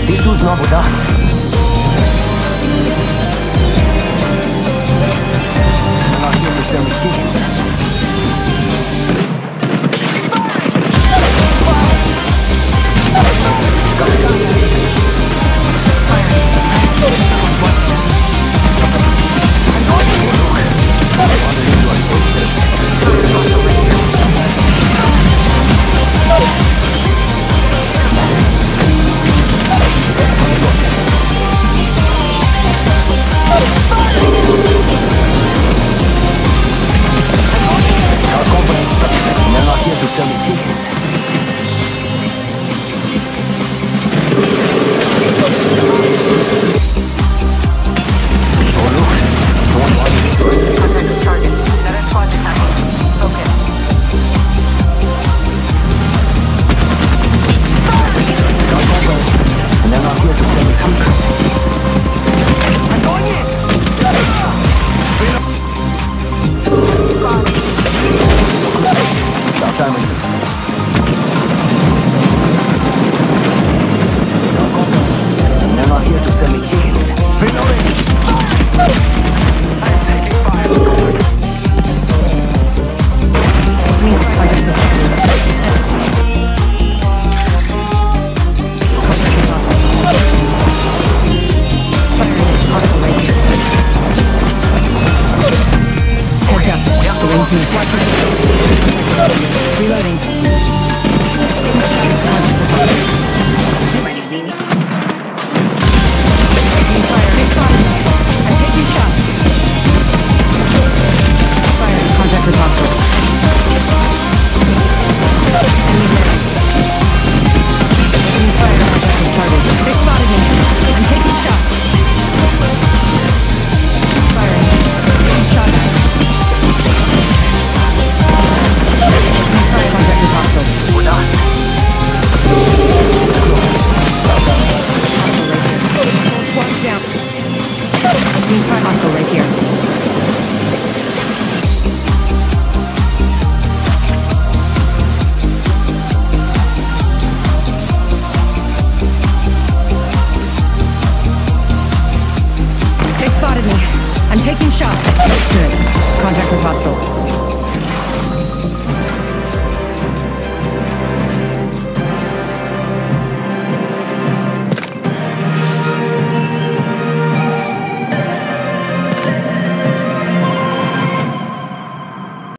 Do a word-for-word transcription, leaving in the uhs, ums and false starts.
These dudes not with us. They're not here to sell me tickets. Reloading. Ready, see me? Taking fire. They spotted me. I'm taking shots. Fire. Contact with hostile. Enemy down. Taking fire. Contact with target. They spotted me. I'm taking shots. Firing. Taking shot at. Fire. Contact with hostile. With us. Squad's down. Taking fire. Hostile right here. They spotted me. I'm taking shots. Good. Contact with hostile.